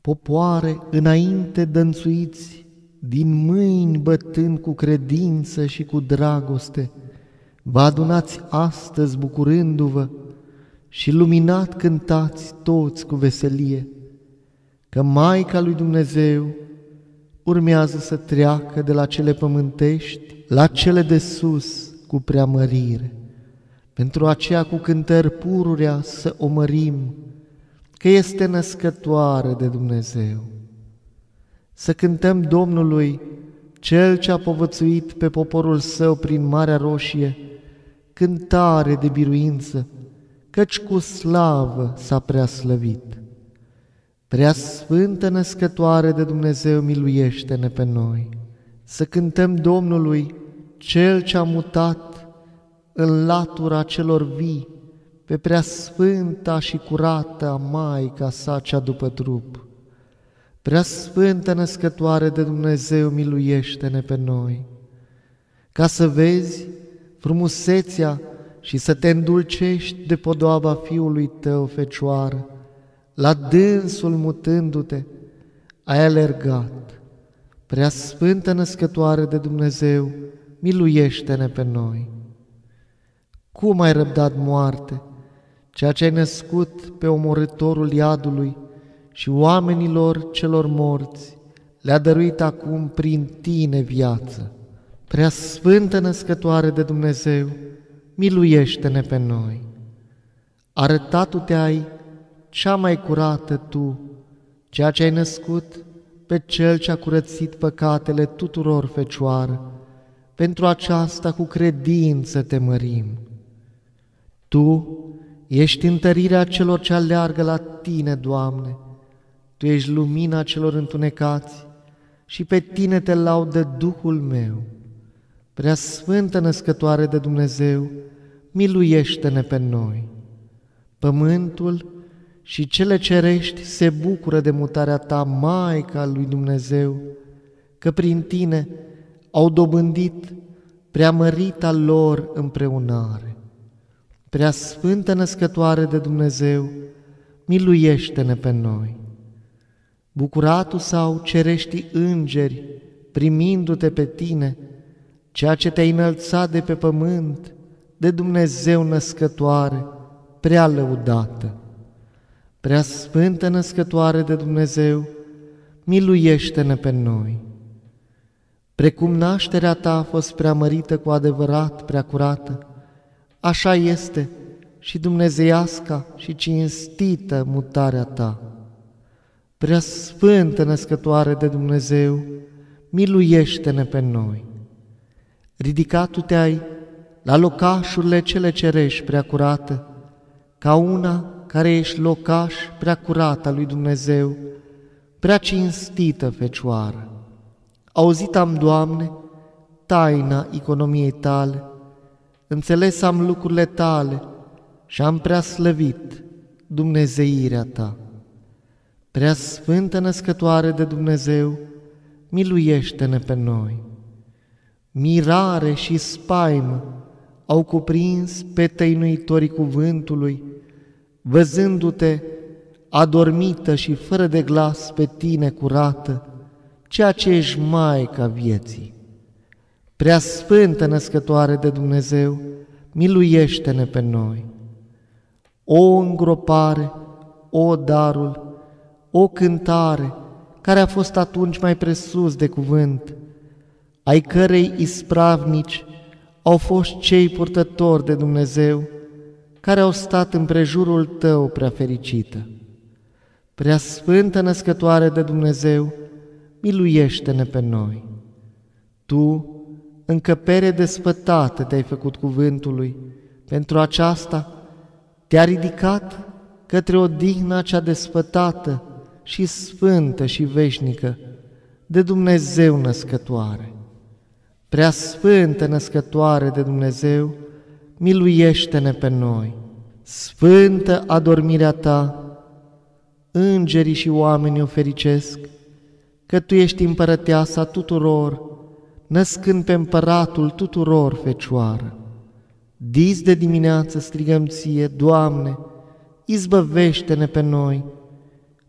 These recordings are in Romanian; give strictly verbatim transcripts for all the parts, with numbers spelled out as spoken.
Popoare înainte dănțuiți, din mâini bătând cu credință și cu dragoste, vă adunați astăzi bucurându-vă și luminat cântați toți cu veselie, că Maica lui Dumnezeu urmează să treacă de la cele pământești la cele de sus cu preamărire. Pentru aceea cu cântări pururea să o mărim, că este născătoare de Dumnezeu. Să cântăm Domnului, Cel ce a povățuit pe poporul Său prin Marea Roșie, cântare de biruință, căci cu slavă s-a preaslăvit. Prea Sfântă Născătoare de Dumnezeu, miluiește-ne pe noi. Să cântăm Domnului, Cel ce a mutat în latura celor vii pe prea sfânta și curată Maica sa cea după trup. Prea Sfântă Născătoare de Dumnezeu, miluiește-ne pe noi. Ca să vezi frumusețea și să te îndulcești de podoaba Fiului tău, Fecioară, la dânsul mutându-te, ai alergat. Prea Sfântă Născătoare de Dumnezeu, miluiește-ne pe noi. Cum ai răbdat moarte, ceea ce ai născut pe omorâtorul iadului și oamenilor celor morți le-a dăruit acum prin tine viață. Prea Sfântă Născătoare de Dumnezeu, miluiește-ne pe noi. Arătatu-te-ai cea mai curată tu, ceea ce ai născut pe Cel ce a curățit păcatele tuturor, Fecioară, pentru aceasta cu credință te mărim. Tu ești întărirea celor ce aleargă la Tine, Doamne, Tu ești lumina celor întunecați și pe Tine te laudă Duhul meu. Prea Sfântă Născătoare de Dumnezeu, miluiește-ne pe noi. Pământul și cele cerești se bucură de mutarea Ta, Maica lui Dumnezeu, că prin Tine au dobândit preamărita lor împreunare. Prea Sfântă Născătoare de Dumnezeu, miluiește-ne pe noi. Bucuratul sau cereștii îngeri, primindu-te pe Tine, ceea ce te-ai înălțat de pe pământ, de Dumnezeu Născătoare, prea lăudată. Prea Sfântă Născătoare de Dumnezeu, miluiește-ne pe noi. Precum nașterea Ta a fost preamărită cu adevărat, prea curată, așa este și dumnezeiasca și cinstită mutarea Ta. Prea Sfântă Născătoare de Dumnezeu, miluiește-ne pe noi. Ridicat-te-ai la locașurile cele cerești, prea curată, ca una care ești locaș prea curată a lui Dumnezeu, prea cinstită Fecioară. Auzit am, Doamne, taina economiei Tale, înțeles am lucrurile Tale și am prea slăvit dumnezeirea Ta. Prea Sfântă Născătoare de Dumnezeu, miluiește-ne pe noi. Mirare și spaimă au cuprins pe tăinuitorii cuvântului, văzându-te adormită și fără de glas pe Tine curată, ceea ce ești Maica vieții. Prea Sfântă Născătoare de Dumnezeu, miluiește-ne pe noi. O îngropare, o darul, o cântare, care a fost atunci mai presus de cuvânt, ai cărei ispravnici au fost cei purtători de Dumnezeu, care au stat împrejurul Tău, prea fericită. Prea Sfântă Născătoare de Dumnezeu, miluiește-ne pe noi. Tu, încăpere desfătată, te-ai făcut cuvântului, pentru aceasta te-a ridicat către odihna cea desfătată și sfântă și veșnică de Dumnezeu Născătoare. Prea Sfântă Născătoare de Dumnezeu, miluiește-ne pe noi. Sfântă adormirea Ta, îngerii și oamenii o fericesc, că Tu ești împărăteasa tuturor, născând pe împăratul tuturor, Fecioară. Dis de dimineață strigăm Ție, Doamne, izbăvește-ne pe noi,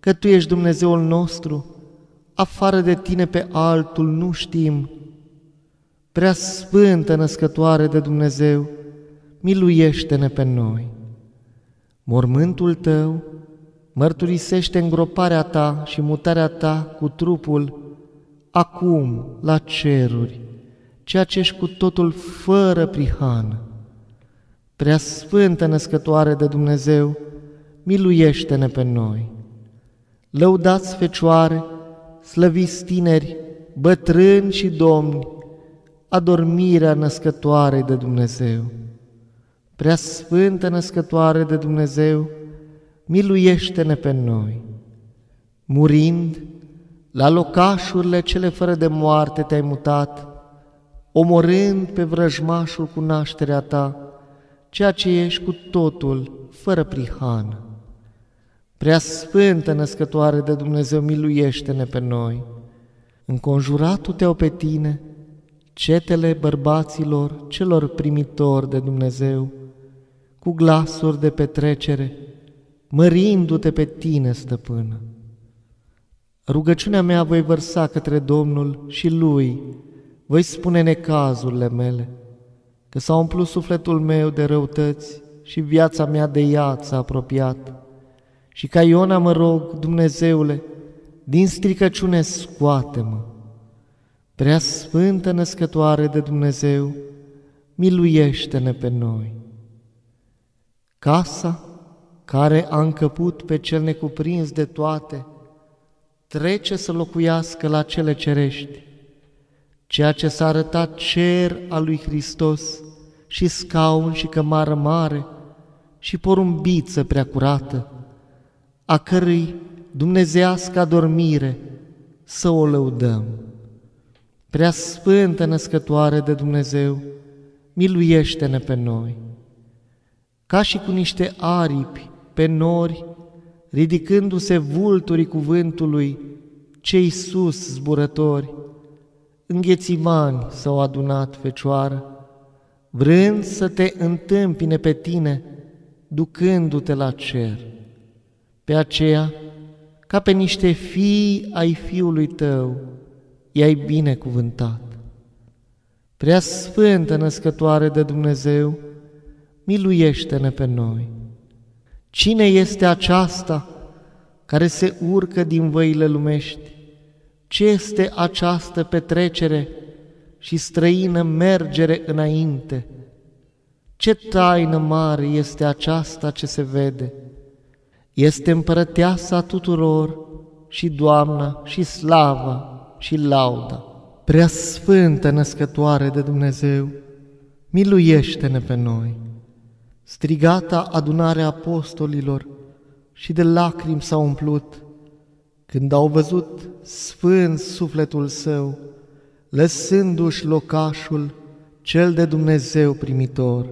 că Tu ești Dumnezeul nostru, afară de Tine pe altul nu știm. Prea Sfântă Născătoare de Dumnezeu, miluiește-ne pe noi. Mormântul Tău mărturisește îngroparea Ta și mutarea Ta cu trupul acum la ceruri, ceea ce ești cu totul fără prihană. Prea Sfântă Născătoare de Dumnezeu, miluiește-ne pe noi. Lăudați Fecioare, slăviți tineri, bătrâni și domni, adormirea Născătoarei de Dumnezeu. Prea Sfântă Născătoare de Dumnezeu, miluiește-ne pe noi. Murind, la locașurile cele fără de moarte Te-ai mutat, omorând pe vrăjmașul cu nașterea Ta, ceea ce ești cu totul fără prihană. Prea Sfântă Născătoare de Dumnezeu, miluiește-ne pe noi. Înconjurat-o-te-au pe Tine cetele bărbaților celor primitori de Dumnezeu, cu glasuri de petrecere, mărindu-Te pe Tine, Stăpână. Rugăciunea mea voi vărsa către Domnul și Lui voi spune necazurile mele, că s-a umplut sufletul meu de răutăți și viața mea de iad s-a apropiat. Și ca Iona mă rog, Dumnezeule, din stricăciune scoate-mă. Prea Sfântă Născătoare de Dumnezeu, miluiește-ne pe noi. Casa care a încăput pe cel necuprins de toate, trece să locuiască la cele cerești, ceea ce s-a arătat cer al lui Hristos și scaun și cămară mare și porumbiță prea curată, a cărui dumnezeiască adormire să o lăudăm. Prea Sfântă Născătoare de Dumnezeu, miluiește-ne pe noi. Ca și cu niște aripi pe nori, ridicându-se vulturii cuvântului, cei sus zburători, înghețimani s-au adunat, Fecioară, vrând să Te întâmpine pe Tine, ducându-Te la cer. Pe aceea, ca pe niște fii ai Fiului Tău, i-ai binecuvântat. Prea Sfântă Născătoare de Dumnezeu, miluiește-ne pe noi. Cine este aceasta care se urcă din văile lumești? Ce este această petrecere și străină mergere înainte? Ce taină mare este aceasta ce se vede? Este împărăteasa tuturor și Doamna și slava și lauda. Prea Sfântă Născătoare de Dumnezeu, miluiește-ne pe noi. Strigata adunarea apostolilor și de lacrimi s-au umplut, când au văzut sfânt sufletul Său, lăsându-și locașul cel de Dumnezeu primitor,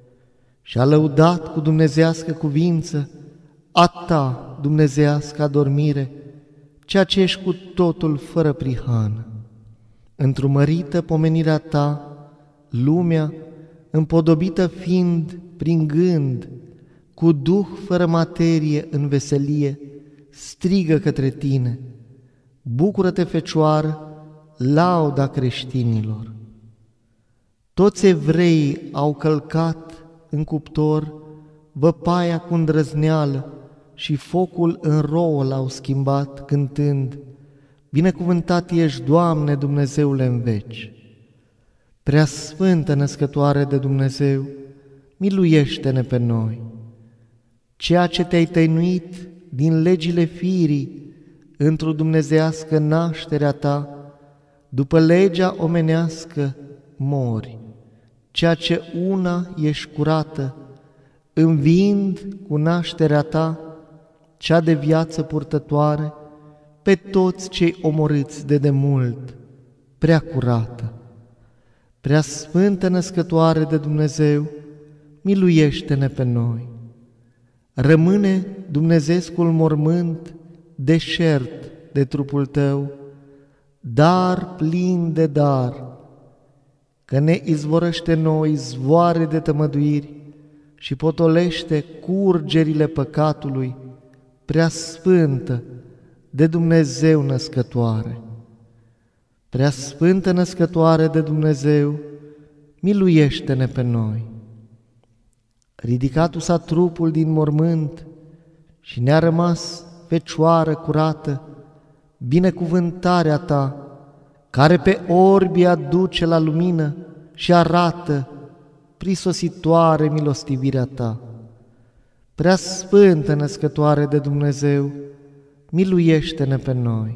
și a lăudat cu dumnezeiască cuvință a Ta dumnezeiască adormire, ceea ce ești cu totul fără prihană. Întrumărită pomenirea Ta, lumea, împodobită fiind prin gând, cu duh fără materie în veselie, strigă către Tine: bucură-te, Fecioară, lauda creștinilor! Toți evreii au călcat în cuptor văpaia cu îndrăzneală și focul în rouă l-au schimbat, cântând: binecuvântat ești, Doamne, Dumnezeule în veci! Prea Sfântă Născătoare de Dumnezeu, miluiește-ne pe noi! Ceea ce Te-ai tăinuit din legile firii într-o dumnezeiască nașterea Ta, după legea omenească mori, ceea ce una ești curată, înviind cu nașterea Ta, cea de viață purtătoare, pe toți cei omorâți de demult, prea curată. Prea Sfântă Născătoare de Dumnezeu, miluiește-ne pe noi! Rămâne dumnezeescul mormânt deșert de trupul Tău, dar plin de dar, că ne izvorăște noi zvoare de tămăduiri și potolește curgerile păcatului, prea sfântă de Dumnezeu născătoare. Prea Sfântă Născătoare de Dumnezeu, miluiește-ne pe noi. Ridicat-u s-a trupul din mormânt și ne-a rămas Fecioară curată, binecuvântarea Ta, care pe orbi aduce la lumină și arată prisositoare milostivirea Ta. Prea Sfântă Născătoare de Dumnezeu, miluiește-ne pe noi.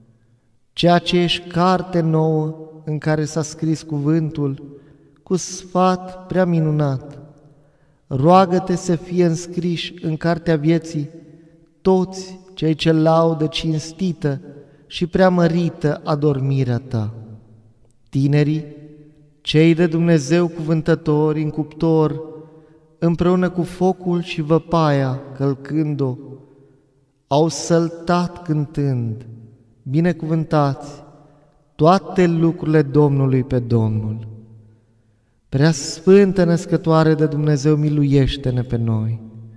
Ceea ce ești carte nouă în care s-a scris cuvântul, cu sfat prea minunat, roagă-te să fie înscriși în cartea vieții toți cei ce laudă cinstită și preamărită adormirea Ta. Tinerii, cei de Dumnezeu cuvântători în cuptor, împreună cu focul și văpaia călcând-o, au săltat cântând, binecuvântați toate lucrurile Domnului pe Domnul. Prea Sfântă Născătoare de Dumnezeu, miluiește-ne pe noi.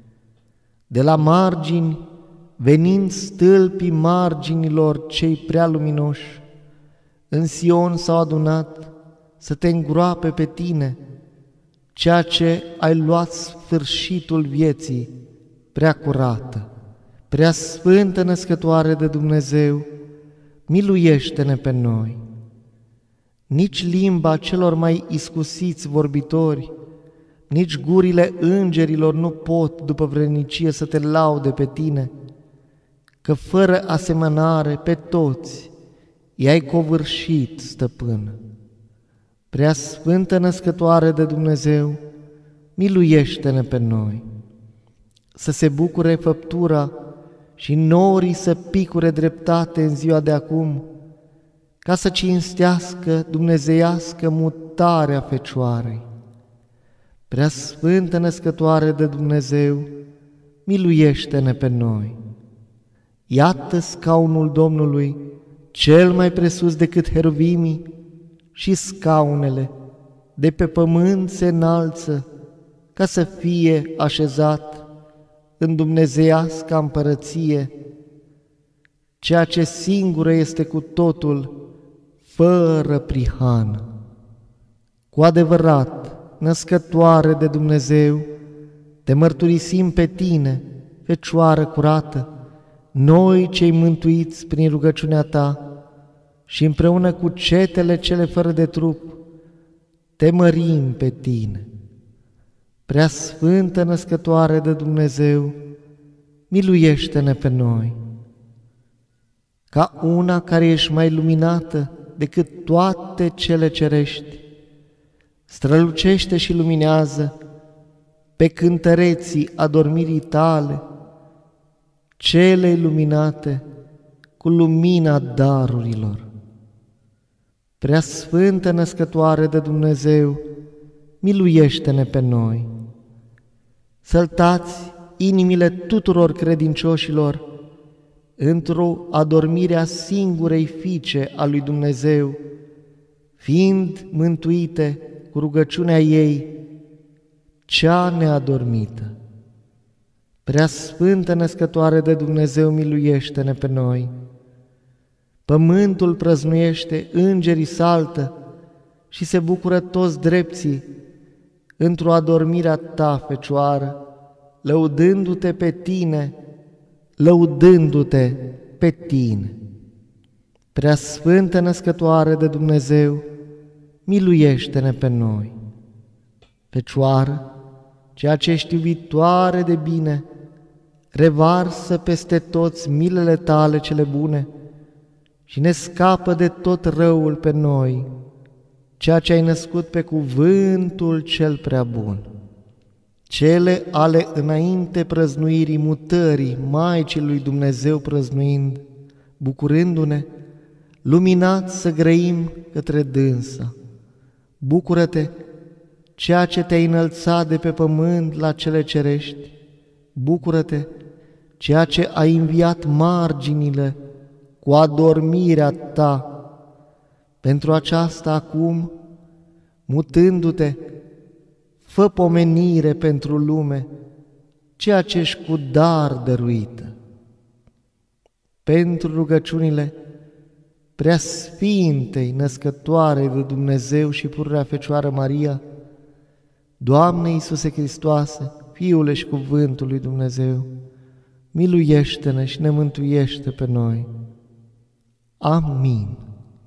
De la margini, venind stâlpii marginilor cei prea luminoși, în Sion s-au adunat să Te îngroape pe Tine, ceea ce ai luat sfârșitul vieții, prea curată. Prea Sfântă Născătoare de Dumnezeu, miluiește-ne pe noi. Nici limba celor mai iscusiți vorbitori, nici gurile îngerilor nu pot după vrednicie să Te laude pe Tine, că fără asemănare pe toți i-ai covârșit, Stăpân. Prea Sfântă Născătoare de Dumnezeu, miluiește-ne pe noi. Să se bucure făptura și norii să picure dreptate în ziua de acum, ca să cinstească dumnezeiască mutarea Fecioarei. Prea Sfântă Născătoare de Dumnezeu, miluiește-ne pe noi. Iată scaunul Domnului, cel mai presus decât heruvimii, și scaunele de pe pământ se înalță ca să fie așezat în dumnezeiasca împărăție, ceea ce singură este cu totul fără prihană. Cu adevărat, Născătoare de Dumnezeu, Te mărturisim pe Tine, Fecioară curată, noi cei mântuiți prin rugăciunea Ta, și împreună cu cetele cele fără de trup, Te mărim pe Tine. Prea Sfântă Născătoare de Dumnezeu, miluiește-ne pe noi. Ca una care ești mai luminată decât toate cele cerești, strălucește și luminează pe cântăreții adormirii Tale, cele iluminate cu lumina darurilor. Prea Sfântă Născătoare de Dumnezeu, miluiește-ne pe noi. Săltați inimile tuturor credincioșilor într-o adormire a singurei Fiice a lui Dumnezeu, fiind mântuite cu rugăciunea ei, cea neadormită. Prea Sfântă Născătoare de Dumnezeu, miluiește-ne pe noi. Pământul prăznuiește, îngerii saltă și se bucură toți drepții într-o adormire a Ta, Fecioară, lăudându-Te pe Tine, lăudându-Te pe Tine. Prea Sfântă Născătoare de Dumnezeu, miluiește-ne pe noi. Fecioară, ceea ce ești iubitoare de bine, revarsă peste toți milele Tale cele bune și ne scapă de tot răul pe noi, ceea ce ai născut pe cuvântul cel prea bun. Cele ale înainte prăznuirii mutării Maicii lui Dumnezeu prăznuind, bucurându-ne, luminați să grăim către dânsa. Bucură-te, ceea ce te-ai înălțat de pe pământ la cele cerești, bucură-te, ceea ce ai înviat marginile cu adormirea Ta. Pentru aceasta acum, mutându-te, fă pomenire pentru lume, ceea ce ești cu dar dăruită. pentru rugăciunile Preasfintei Născătoare de Dumnezeu și pururea Fecioară Maria, Doamne Iisuse Hristoase, Fiule și Cuvântul lui Dumnezeu, miluiește-ne și ne mântuiește pe noi. Amin.